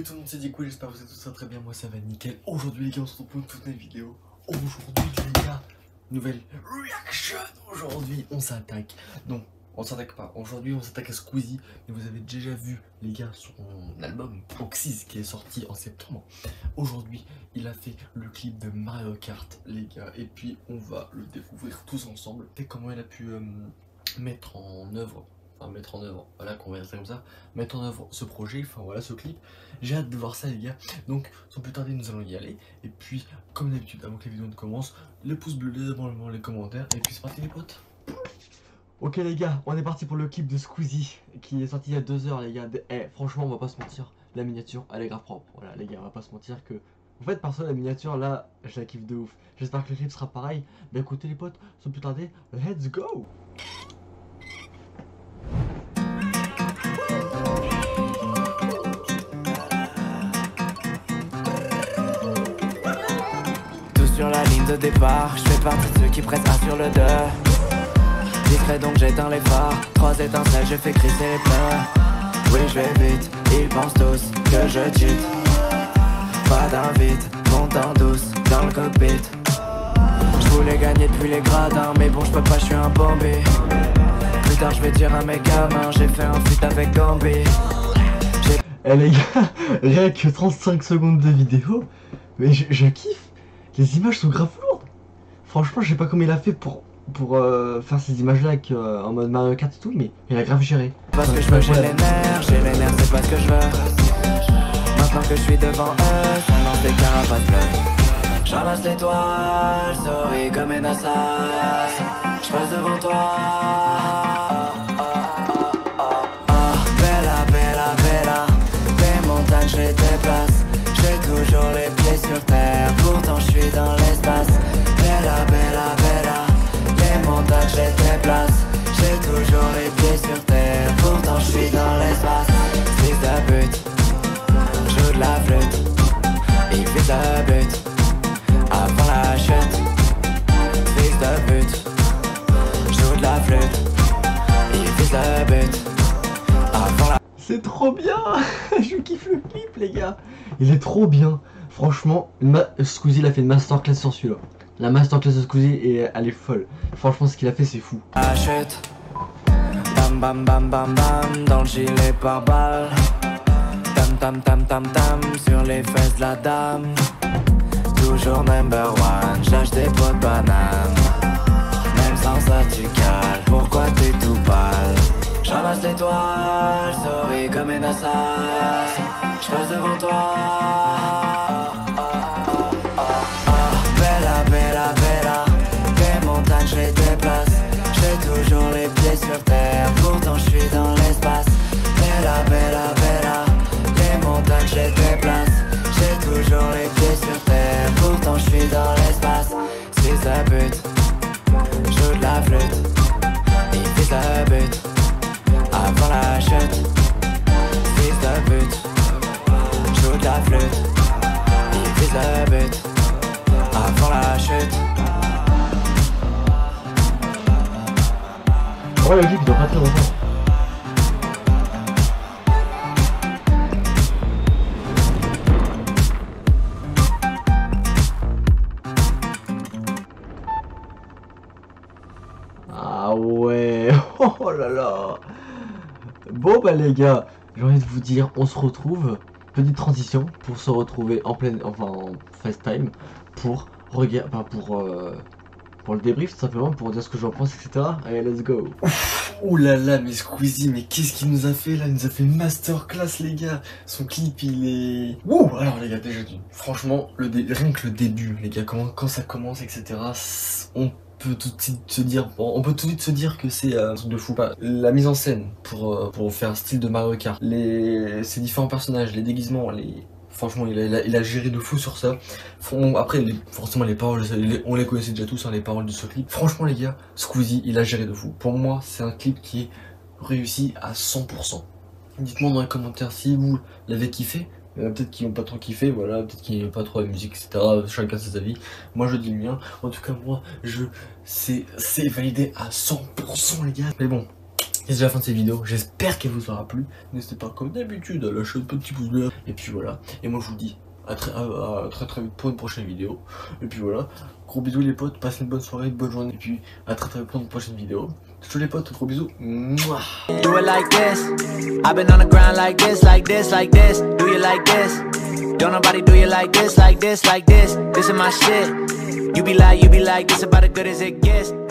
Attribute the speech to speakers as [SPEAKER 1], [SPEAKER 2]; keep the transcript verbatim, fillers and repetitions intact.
[SPEAKER 1] Salut tout le monde, c'est Diego, j'espère que vous êtes tous très bien, moi ça va nickel. Aujourd'hui les gars, on se retrouve pour une toute nouvelle vidéo. Aujourd'hui les gars, nouvelle reaction. Aujourd'hui on s'attaque, non on s'attaque pas, aujourd'hui on s'attaque à Squeezie. Mais vous avez déjà vu les gars son album Oxys qui est sorti en septembre. Aujourd'hui il a fait le clip de Mario Kart les gars, et puis on va le découvrir tous ensemble. Et comment il a pu euh, mettre en œuvre Enfin, mettre en œuvre, voilà qu'on va dire ça comme ça, mettre en œuvre ce projet, enfin voilà ce clip. J'ai hâte de voir ça les gars, donc sans plus tarder nous allons y aller. Et puis comme d'habitude avant que la vidéo ne commence, les pouces bleus, les abonnements, les commentaires, et puis c'est parti les potes. Ok les gars, on est parti pour le clip de Squeezie qui est sorti il y a deux heures les gars. Eh franchement on va pas se mentir, la miniature elle est grave propre, voilà les gars, on va pas se mentir que... En fait perso la miniature là, je la kiffe de ouf. J'espère que le clip sera pareil. Bah écoutez les potes, sans plus tarder, let's go.
[SPEAKER 2] Sur la ligne de départ, je fais partie de ceux qui pressent un sur le deux. Discret donc j'éteins les phares, trois étincelles, je fais crisser les pneus. Oui je vais vite, ils pensent tous que je cheat. Pas d'invite, monte en douce dans le cockpit. Je voulais gagner depuis les gradins, mais bon je peux pas, je suis un bombé. Plus tard je vais dire à mes gamins, j'ai fait un feat avec Gambi.
[SPEAKER 1] Eh les gars, rien que trente-cinq secondes de vidéo, mais je, je kiffe. Les images sont grave lourdes. Franchement, je sais pas comment il a fait pour, pour euh, faire ces images-là euh, en mode Mario Kart et tout, mais il a grave géré.
[SPEAKER 2] Parce que je veux, j'ai les nerfs, j'ai les nerfs, c'est pas ce que je veux. Maintenant que je suis devant eux, ça lance des carapaces bleues. J'ramasse l'étoile, souris comme une assassin. J'passe devant toi. Bella, bella, bella. Les montagnes, je les déplace. J'ai toujours les pieds sur terre, pourtant je suis dans l'espace. Bella, bella, bella. Les montagnes, je les déplace. J'ai toujours les pieds sur terre, pourtant je suis dans l'espace. Fils de but, joue de la flûte. Il vise le but, avant la chute. Fils de but, joue de la flûte. Il vise le but, avant la...
[SPEAKER 1] C'est trop bien. Je kiffe le clip les gars. Il est trop bien. Franchement, Squeezie il a fait une masterclass sur celui-là. La masterclass de Squeezie, et elle est folle. Franchement ce qu'il a fait c'est fou.
[SPEAKER 2] La chute, bam bam bam bam bam, dans le gilet par balle. Tam tam tam tam tam, sur les fesses de la dame. Toujours number one, j'lâche des pots de banane. Même sans ça tu cales, pourquoi t'es tout pâle? J'ramasse l'étoile, souris comme une assassin. J'passe devant toi. Bella, bella, bella. Les montagnes, je les déplace. J'ai toujours les pieds sur terre, pourtant je suis dans l'espace. Bella, bella, bella. Les montagnes, je les déplace. J'ai toujours les pieds sur terre, pourtant je suis dans l'espace. Fils de but, joue de la flûte. Il vise le but, avant la chute. Fils de but, joue de la flûte. Il vise le but, avant la chute.
[SPEAKER 1] Oh le clip il doit pas très longtemps. Ah ouais. Oh là là. Bon bah les gars, j'ai envie de vous dire, on se retrouve, petite transition pour se retrouver en pleine, enfin en FaceTime pour regarder, enfin pour euh, pour le débrief tout simplement, pour dire ce que j'en pense, et cetera. Allez let's go. Ouh là là, mais Squeezie, mais qu'est-ce qu'il nous a fait là? Il nous a fait une masterclass les gars. Son clip il est... Ouh. Alors les gars, déjà dit, franchement, le dé... rien que le début les gars, comment, quand ça commence, et cetera. On peut tout de suite se dire, bon, on peut tout de suite se dire que c'est euh, un truc de fou. Bah, la mise en scène pour, euh, pour faire un style de Mario Kart, les, ces différents personnages, les déguisements, les... Franchement, il a, il, a, il a géré de fou sur ça. Après, les, forcément, les paroles, on les connaissait déjà tous, hein, les paroles de ce clip. Franchement, les gars, Squeezie, il a géré de fou. Pour moi, c'est un clip qui est réussi à cent pour cent. Dites-moi dans les commentaires si vous l'avez kiffé. Il y en a peut-être qui n'ont pas trop kiffé, voilà, peut-être qui n'aiment pas trop la musique, et cetera. Chacun ses avis. Moi, je dis le mien. En tout cas, moi, je c'est validé à cent pour cent, les gars. Mais bon, c'est déjà la fin de cette vidéo, j'espère qu'elle vous aura plu. N'hésitez pas comme d'habitude à lâcher un petit pouce bleu. Et puis voilà, et moi je vous dis à très, à, à très très vite pour une prochaine vidéo. Et puis voilà, gros bisous les potes, passez une bonne soirée, une bonne journée. Et puis à très très vite pour une prochaine vidéo. Ciao les potes, gros bisous. Mouah.
[SPEAKER 2] Do it like this. I've been on the grind like this, like this, like this. Do you like this? Don't nobody do you like this, like this, like this. This is my shit. You be like, you be like, this about as good as it gets.